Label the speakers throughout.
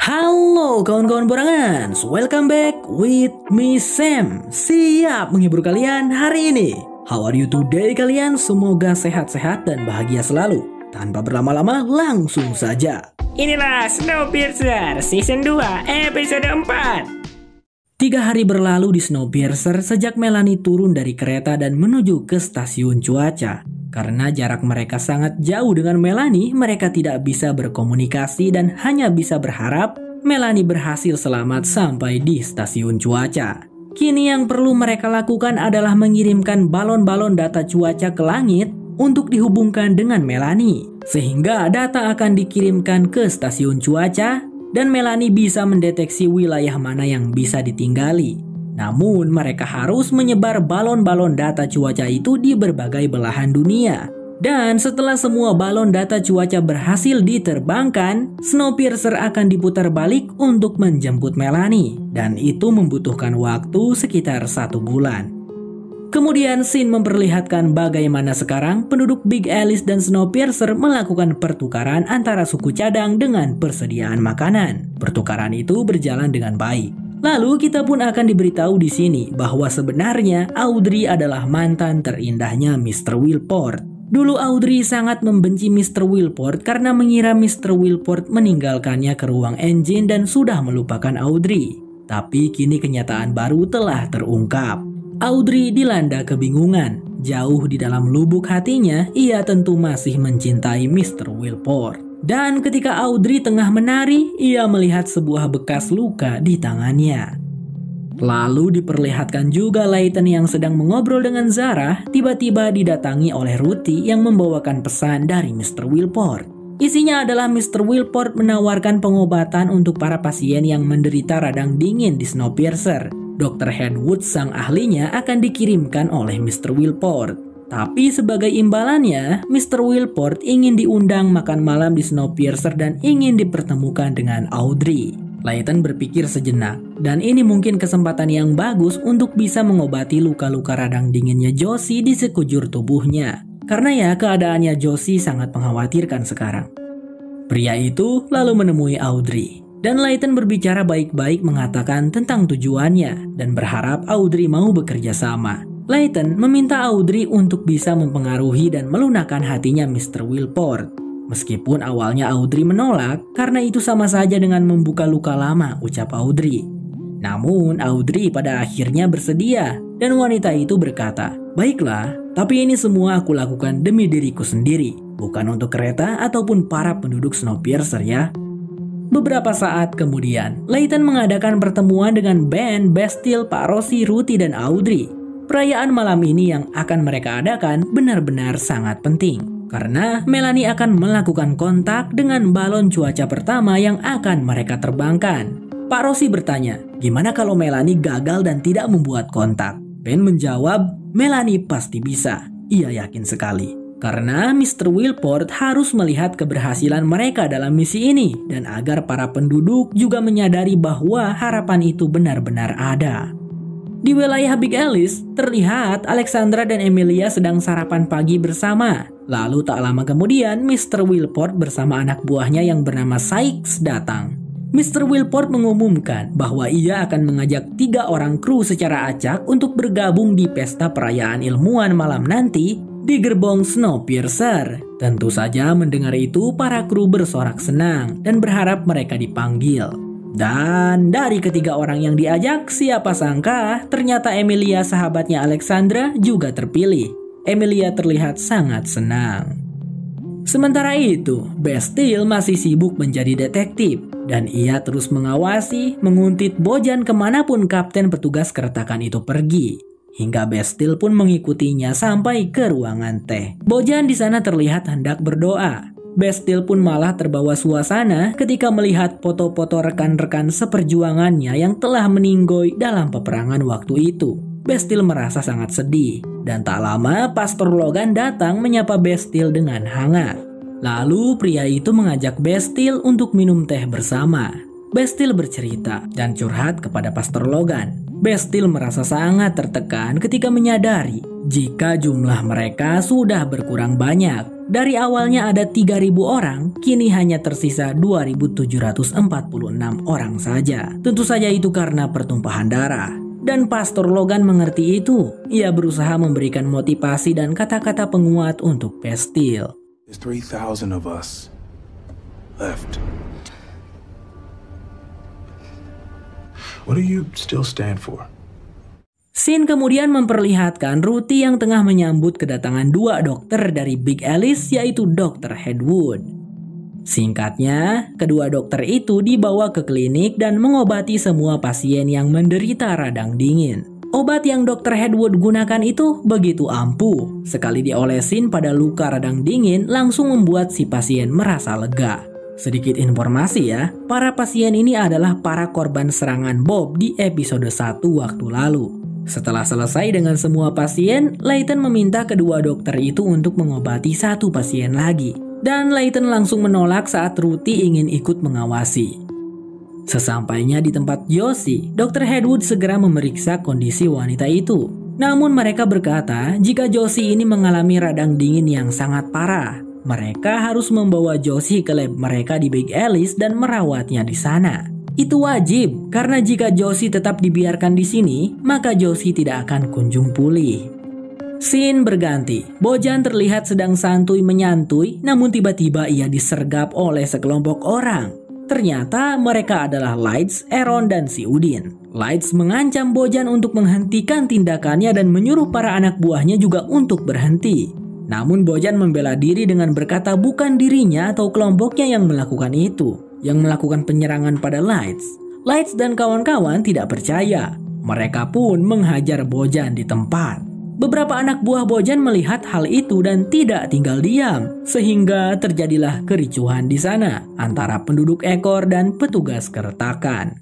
Speaker 1: Halo kawan-kawan borangan, welcome back with me Sam. Siap menghibur kalian hari ini. How are you today kalian? Semoga sehat-sehat dan bahagia selalu. Tanpa berlama-lama langsung saja.
Speaker 2: Inilah Snowpiercer Season 2 episode 4.
Speaker 1: 3 hari berlalu di Snowpiercer sejak Melanie turun dari kereta dan menuju ke stasiun cuaca. Karena jarak mereka sangat jauh dengan Melanie, mereka tidak bisa berkomunikasi dan hanya bisa berharap Melanie berhasil selamat sampai di stasiun cuaca. Kini yang perlu mereka lakukan adalah mengirimkan balon-balon data cuaca ke langit untuk dihubungkan dengan Melanie. Sehingga data akan dikirimkan ke stasiun cuaca dan Melanie bisa mendeteksi wilayah mana yang bisa ditinggali. Namun mereka harus menyebar balon-balon data cuaca itu di berbagai belahan dunia. Dan setelah semua balon data cuaca berhasil diterbangkan, Snowpiercer akan diputar balik untuk menjemput Melanie. Dan itu membutuhkan waktu sekitar 1 bulan. Kemudian scene memperlihatkan bagaimana sekarang penduduk Big Alice dan Snowpiercer melakukan pertukaran antara suku cadang dengan persediaan makanan. Pertukaran itu berjalan dengan baik. Lalu kita pun akan diberitahu di sini bahwa sebenarnya Audrey adalah mantan terindahnya Mr. Wilport. Dulu Audrey sangat membenci Mr. Wilport karena mengira Mr. Wilport meninggalkannya ke ruang engine dan sudah melupakan Audrey. Tapi kini kenyataan baru telah terungkap. Audrey dilanda kebingungan. Jauh di dalam lubuk hatinya, ia tentu masih mencintai Mr. Wilport. Dan ketika Audrey tengah menari, ia melihat sebuah bekas luka di tangannya. Lalu diperlihatkan juga Layton yang sedang mengobrol dengan Zara, tiba-tiba didatangi oleh Ruthie yang membawakan pesan dari Mr. Wilport. Isinya adalah Mr. Wilport menawarkan pengobatan untuk para pasien yang menderita radang dingin di Snowpiercer. Dr. Hedwood sang ahlinya akan dikirimkan oleh Mr. Wilport. Tapi sebagai imbalannya, Mr. Wilport ingin diundang makan malam di Snowpiercer dan ingin dipertemukan dengan Audrey. Layton berpikir sejenak, dan ini mungkin kesempatan yang bagus untuk bisa mengobati luka-luka radang dinginnya Josie di sekujur tubuhnya. Karena ya keadaannya Josie sangat mengkhawatirkan sekarang. Pria itu lalu menemui Audrey. Dan Layton berbicara baik-baik mengatakan tentang tujuannya dan berharap Audrey mau bekerja sama. Layton meminta Audrey untuk bisa mempengaruhi dan melunakkan hatinya Mr. Wilport. Meskipun awalnya Audrey menolak karena itu sama saja dengan membuka luka lama, ucap Audrey. Namun Audrey pada akhirnya bersedia dan wanita itu berkata, "Baiklah, tapi ini semua aku lakukan demi diriku sendiri, bukan untuk kereta ataupun para penduduk Snowpiercer ya." Beberapa saat kemudian, Layton mengadakan pertemuan dengan Ben, Bastille, Pak Rossi, Ruthie, dan Audrey. Perayaan malam ini yang akan mereka adakan benar-benar sangat penting. Karena Melanie akan melakukan kontak dengan balon cuaca pertama yang akan mereka terbangkan. Pak Rossi bertanya, gimana kalau Melanie gagal dan tidak membuat kontak? Ben menjawab, Melanie pasti bisa. Ia yakin sekali. Karena Mr. Wilport harus melihat keberhasilan mereka dalam misi ini. Dan agar para penduduk juga menyadari bahwa harapan itu benar-benar ada. Di wilayah Big Alice, terlihat Alexandra dan Emilia sedang sarapan pagi bersama. Lalu tak lama kemudian, Mr. Wilport bersama anak buahnya yang bernama Sykes datang. Mr. Wilport mengumumkan bahwa ia akan mengajak 3 orang kru secara acak untuk bergabung di pesta perayaan ilmuwan malam nanti di gerbong Snowpiercer. Tentu saja mendengar itu, para kru bersorak senang dan berharap mereka dipanggil. Dan dari ketiga orang yang diajak, siapa sangka ternyata Emilia sahabatnya Alexandra juga terpilih. Emilia terlihat sangat senang. Sementara itu, Bastille masih sibuk menjadi detektif dan ia terus mengawasi, menguntit Bojan kemanapun kapten petugas keretakan itu pergi. Hingga Bastille pun mengikutinya sampai ke ruangan teh. Bojan di sana terlihat hendak berdoa. Bastille pun malah terbawa suasana ketika melihat foto-foto rekan-rekan seperjuangannya yang telah meninggoy dalam peperangan waktu itu. Bastille merasa sangat sedih, dan tak lama Pastor Logan datang menyapa Bastille dengan hangat. Lalu pria itu mengajak Bastille untuk minum teh bersama. Bastille bercerita dan curhat kepada Pastor Logan. Bastille merasa sangat tertekan ketika menyadari jika jumlah mereka sudah berkurang banyak. Dari awalnya ada 3.000 orang, kini hanya tersisa 2.746 orang saja. Tentu saja itu karena pertumpahan darah. Dan Pastor Logan mengerti itu. Ia berusaha memberikan motivasi dan kata-kata penguat untuk Pestil.
Speaker 3: There's 3,000 of us left. What do you still stand for?
Speaker 1: Scene kemudian memperlihatkan Ruthie yang tengah menyambut kedatangan 2 dokter dari Big Alice, yaitu Dr. Hedwood. Singkatnya, kedua dokter itu dibawa ke klinik dan mengobati semua pasien yang menderita radang dingin. Obat yang Dr. Hedwood gunakan itu begitu ampuh. Sekali diolesin pada luka radang dingin, langsung membuat si pasien merasa lega. Sedikit informasi ya, para pasien ini adalah para korban serangan Bob di episode 1 waktu lalu. Setelah selesai dengan semua pasien, Layton meminta kedua dokter itu untuk mengobati 1 pasien lagi. Dan Layton langsung menolak saat Ruthie ingin ikut mengawasi. Sesampainya di tempat Josie, Dr. Hedwood segera memeriksa kondisi wanita itu. Namun mereka berkata, jika Josie ini mengalami radang dingin yang sangat parah, mereka harus membawa Josie ke lab mereka di Big Alice dan merawatnya di sana. Itu wajib, karena jika Josie tetap dibiarkan di sini, maka Josie tidak akan kunjung pulih. Scene berganti. Bojan terlihat sedang santuy menyantui, namun tiba-tiba ia disergap oleh sekelompok orang. Ternyata mereka adalah Lights, Aaron, dan si Udin. Lights mengancam Bojan untuk menghentikan tindakannya dan menyuruh para anak buahnya juga untuk berhenti. Namun Bojan membela diri dengan berkata bukan dirinya atau kelompoknya yang melakukan itu, yang melakukan penyerangan pada Lights. Lights dan kawan-kawan tidak percaya. Mereka pun menghajar Bojan di tempat. Beberapa anak buah Bojan melihat hal itu dan tidak tinggal diam, sehingga terjadilah kericuhan di sana antara penduduk ekor dan petugas keretakan.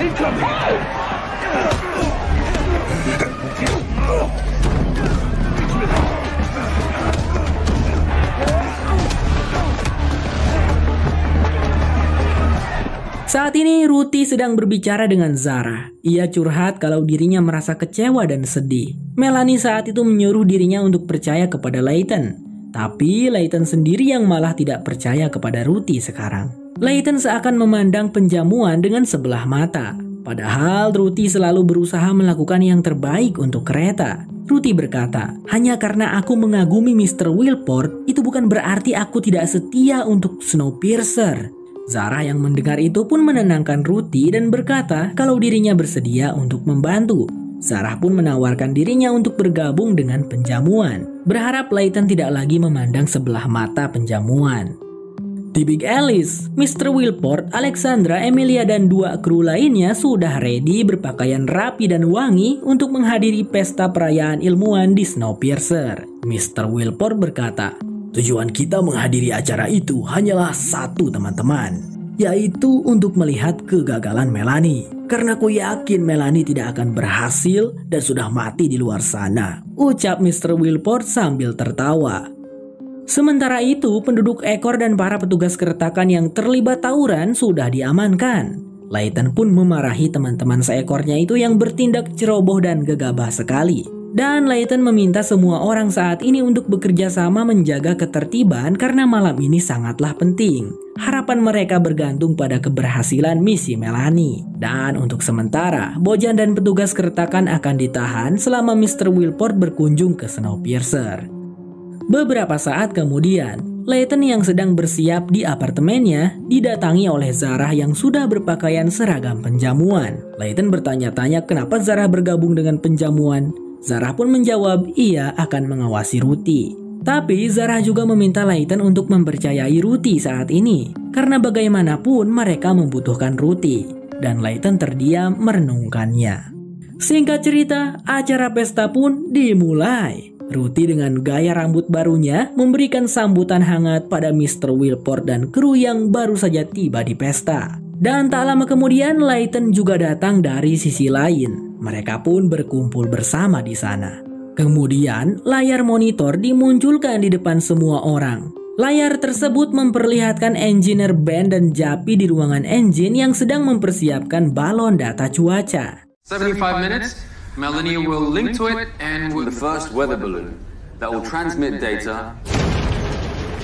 Speaker 1: Saat ini Ruthie sedang berbicara dengan Zara. Ia curhat kalau dirinya merasa kecewa dan sedih. Melanie saat itu menyuruh dirinya untuk percaya kepada Layton. Tapi Layton sendiri yang malah tidak percaya kepada Ruthie sekarang. Layton seakan memandang penjamuan dengan sebelah mata. Padahal Ruthie selalu berusaha melakukan yang terbaik untuk kereta. Ruthie berkata, hanya karena aku mengagumi Mr. Wilport, itu bukan berarti aku tidak setia untuk Snowpiercer. Zara yang mendengar itu pun menenangkan Ruthie dan berkata kalau dirinya bersedia untuk membantu. Zara pun menawarkan dirinya untuk bergabung dengan penjamuan, berharap Layton tidak lagi memandang sebelah mata penjamuan. Di Big Alice, Mr. Wilport, Alexandra, Emilia, dan 2 kru lainnya sudah ready berpakaian rapi dan wangi untuk menghadiri pesta perayaan ilmuwan di Snowpiercer. Mr. Wilport berkata, tujuan kita menghadiri acara itu hanyalah satu teman-teman, yaitu untuk melihat kegagalan Melanie. Karena aku yakin Melanie tidak akan berhasil dan sudah mati di luar sana, ucap Mr. Wilport sambil tertawa. Sementara itu, penduduk ekor dan para petugas keretakan yang terlibat tawuran sudah diamankan. Layton pun memarahi teman-teman seekornya itu yang bertindak ceroboh dan gegabah sekali. Dan Layton meminta semua orang saat ini untuk bekerja sama menjaga ketertiban karena malam ini sangatlah penting. Harapan mereka bergantung pada keberhasilan misi Melanie. Dan untuk sementara, Bojan dan petugas keretakan akan ditahan selama Mr. Wilport berkunjung ke Snowpiercer. Beberapa saat kemudian, Layton yang sedang bersiap di apartemennya didatangi oleh Zara yang sudah berpakaian seragam penjamuan. Layton bertanya-tanya kenapa Zara bergabung dengan penjamuan. Zara pun menjawab ia akan mengawasi Ruthie. Tapi Zara juga meminta Layton untuk mempercayai Ruthie saat ini, karena bagaimanapun mereka membutuhkan Ruthie. Dan Layton terdiam merenungkannya. Singkat cerita, acara pesta pun dimulai. Ruthie dengan gaya rambut barunya memberikan sambutan hangat pada Mr. Wilport dan kru yang baru saja tiba di pesta. Dan tak lama kemudian Layton juga datang dari sisi lain. Mereka pun berkumpul bersama di sana. Kemudian layar monitor dimunculkan di depan semua orang. Layar tersebut memperlihatkan engineer Ben dan Japi di ruangan engine yang sedang mempersiapkan balon data cuaca.
Speaker 4: 75 minutes, Melanie will link to it and with the first weather balloon that will transmit data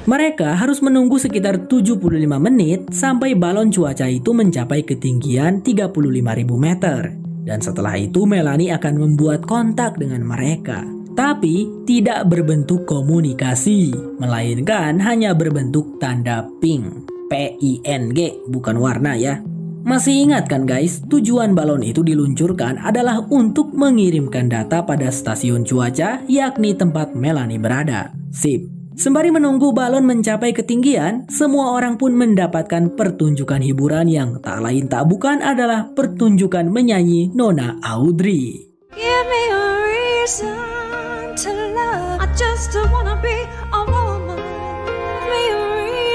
Speaker 1: Mereka harus menunggu sekitar 75 menit sampai balon cuaca itu mencapai ketinggian 35.000 meter. Dan setelah itu Melanie akan membuat kontak dengan mereka. Tapi tidak berbentuk komunikasi, melainkan hanya berbentuk tanda ping. P-I-N-G, bukan warna ya. Masih ingat kan guys, tujuan balon itu diluncurkan adalah untuk mengirimkan data pada stasiun cuaca, yakni tempat Melanie berada. Sip. Sembari menunggu balon mencapai ketinggian, semua orang pun mendapatkan pertunjukan hiburan yang tak lain tak bukan adalah pertunjukan menyanyi Nona Audrey.
Speaker 5: Give me a reason to love. I just wanna be a woman. Give me a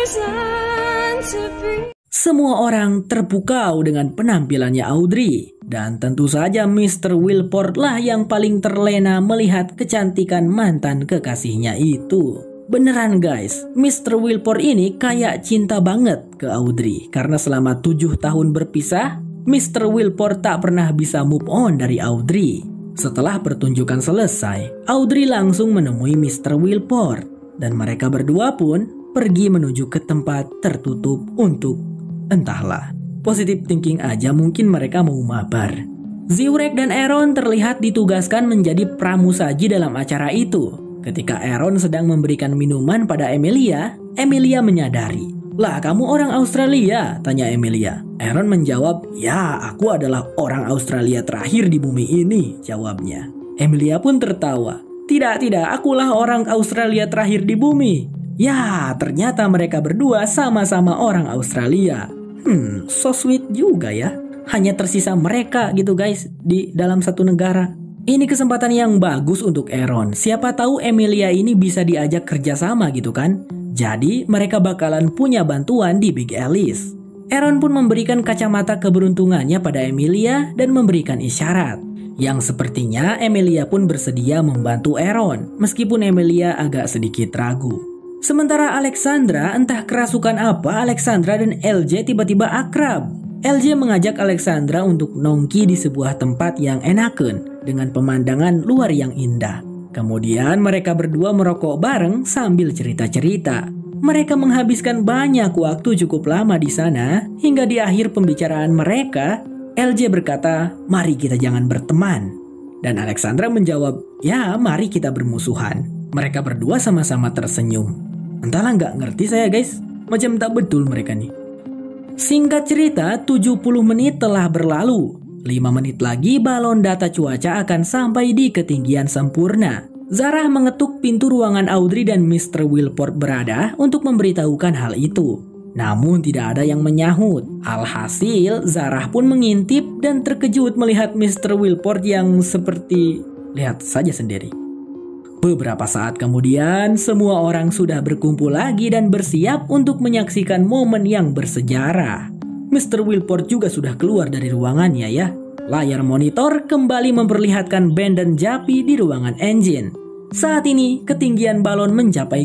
Speaker 5: reason to be.
Speaker 1: Semua orang terpukau dengan penampilannya Audrey. Dan tentu saja Mr. Wilport lah yang paling terlena melihat kecantikan mantan kekasihnya itu. Beneran guys, Mr. Wilport ini kayak cinta banget ke Audrey. Karena selama 7 tahun berpisah, Mr. Wilport tak pernah bisa move on dari Audrey. Setelah pertunjukan selesai, Audrey langsung menemui Mr. Wilport. Dan mereka berdua pun pergi menuju ke tempat tertutup untuk entahlah. Positive thinking aja mungkin mereka mau mabar. Zurek dan Aaron terlihat ditugaskan menjadi pramusaji dalam acara itu. Ketika Aaron sedang memberikan minuman pada Emilia, Emilia menyadari. "Lah, kamu orang Australia?" tanya Emilia. Aaron menjawab, "Ya, aku adalah orang Australia terakhir di bumi ini," jawabnya. Emilia pun tertawa. Tidak, akulah orang Australia terakhir di bumi." Ya, ternyata mereka berdua sama-sama orang Australia. So sweet juga ya. Hanya tersisa mereka gitu guys di dalam satu negara. Ini kesempatan yang bagus untuk Aaron. Siapa tahu Emilia ini bisa diajak kerjasama gitu kan. Jadi mereka bakalan punya bantuan di Big Alice. Aaron pun memberikan kacamata keberuntungannya pada Emilia dan memberikan isyarat. Yang sepertinya Emilia pun bersedia membantu Aaron. Meskipun Emilia agak sedikit ragu. Sementara Alexandra, entah kerasukan apa, Alexandra dan LJ tiba-tiba akrab. LJ mengajak Alexandra untuk nongki di sebuah tempat yang enakeun dengan pemandangan luar yang indah. Kemudian mereka berdua merokok bareng sambil cerita-cerita. Mereka menghabiskan banyak waktu cukup lama di sana hingga di akhir pembicaraan mereka, LJ berkata, "Mari kita jangan berteman." Dan Alexandra menjawab, "Ya, mari kita bermusuhan." Mereka berdua sama-sama tersenyum. Entahlah nggak ngerti saya guys, macam tak betul mereka nih. Singkat cerita, 70 menit telah berlalu. 5 menit lagi balon data cuaca akan sampai di ketinggian sempurna. Zarah mengetuk pintu ruangan Audrey dan Mr. Wilport berada untuk memberitahukan hal itu. Namun tidak ada yang menyahut. Alhasil, Zarah pun mengintip dan terkejut melihat Mr. Wilport yang seperti... lihat saja sendiri. Beberapa saat kemudian, semua orang sudah berkumpul lagi dan bersiap untuk menyaksikan momen yang bersejarah. Mr. Wilport juga sudah keluar dari ruangannya ya. Layar monitor kembali memperlihatkan Ben dan Jappy di ruangan engine. Saat ini, ketinggian balon mencapai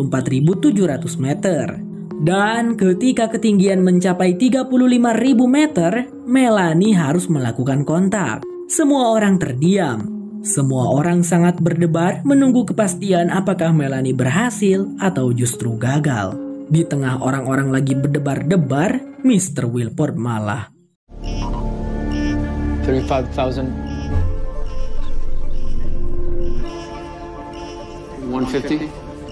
Speaker 1: 34.700 meter. Dan ketika ketinggian mencapai 35.000 meter, Melanie harus melakukan kontak. Semua orang terdiam. Semua orang sangat berdebar menunggu kepastian apakah Melanie berhasil atau justru gagal. Di tengah orang-orang lagi berdebar-debar, Mr. Wilport malah
Speaker 4: 35,000. 150.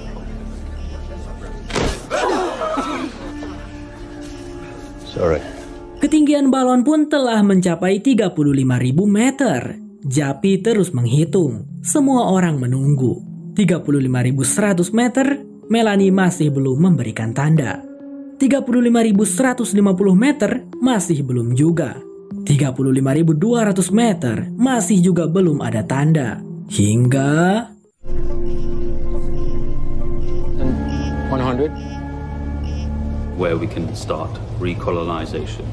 Speaker 3: Sorry.
Speaker 1: Ketinggian balon pun telah mencapai 35.000 meter. Jappy terus menghitung. Semua orang menunggu. 35.100 meter, Melanie masih belum memberikan tanda. 35.150 meter, masih belum juga. 35.200 meter, masih juga belum ada tanda. Hingga...
Speaker 4: 100.
Speaker 6: Where we can start recolonization.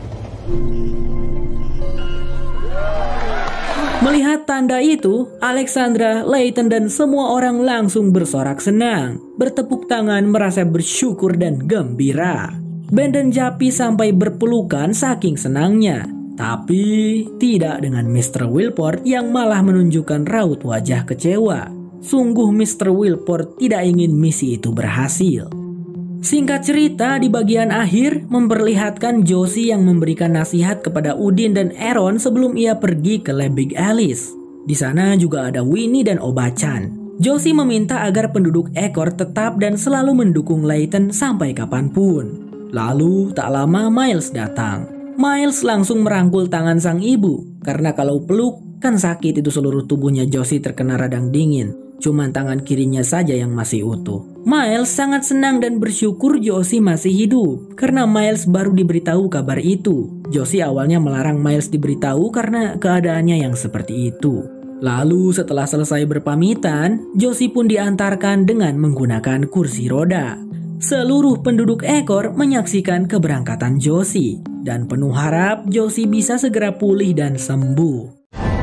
Speaker 1: Melihat tanda itu, Alexandra, Layton, dan semua orang langsung bersorak senang, bertepuk tangan, merasa bersyukur dan gembira. Ben dan Jappy sampai berpelukan saking senangnya. Tapi tidak dengan Mr. Wilport yang malah menunjukkan raut wajah kecewa. Sungguh Mr. Wilport tidak ingin misi itu berhasil. Singkat cerita, di bagian akhir memperlihatkan Josie yang memberikan nasihat kepada Udin dan Aaron sebelum ia pergi ke lab Big Alice. Di sana juga ada Winnie dan Oba-chan. Josie meminta agar penduduk ekor tetap dan selalu mendukung Layton sampai kapanpun. Lalu tak lama Miles datang. Miles langsung merangkul tangan sang ibu, karena kalau peluk kan sakit, itu seluruh tubuhnya Josie terkena radang dingin. Cuman tangan kirinya saja yang masih utuh. Miles sangat senang dan bersyukur Josie masih hidup karena Miles baru diberitahu kabar itu. Josie awalnya melarang Miles diberitahu karena keadaannya yang seperti itu. Lalu setelah selesai berpamitan, Josie pun diantarkan dengan menggunakan kursi roda. Seluruh penduduk ekor menyaksikan keberangkatan Josie dan penuh harap Josie bisa segera pulih dan sembuh.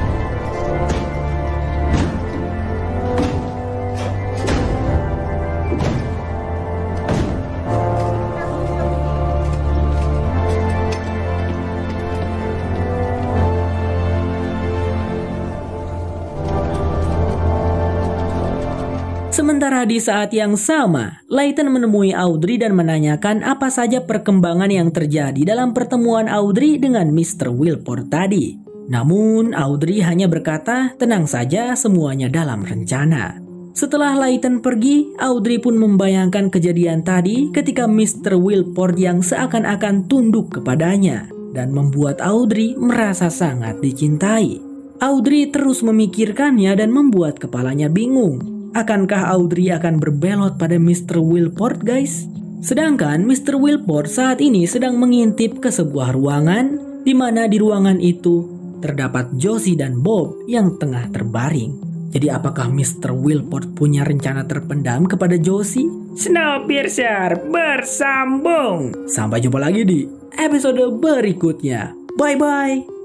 Speaker 1: Sementara di saat yang sama, Layton menemui Audrey dan menanyakan apa saja perkembangan yang terjadi dalam pertemuan Audrey dengan Mr. Wilport tadi. Namun, Audrey hanya berkata, tenang saja, semuanya dalam rencana. Setelah Layton pergi, Audrey pun membayangkan kejadian tadi ketika Mr. Wilport yang seakan-akan tunduk kepadanya dan membuat Audrey merasa sangat dicintai. Audrey terus memikirkannya dan membuat kepalanya bingung. Akankah Audrey akan berbelot pada Mr. Wilport, guys? Sedangkan Mr. Wilport saat ini sedang mengintip ke sebuah ruangan, di mana di ruangan itu terdapat Josie dan Bob yang tengah terbaring. Jadi apakah Mr. Wilport punya rencana terpendam kepada Josie?
Speaker 2: Snowpiercer bersambung.
Speaker 1: Sampai jumpa lagi di episode berikutnya. Bye-bye.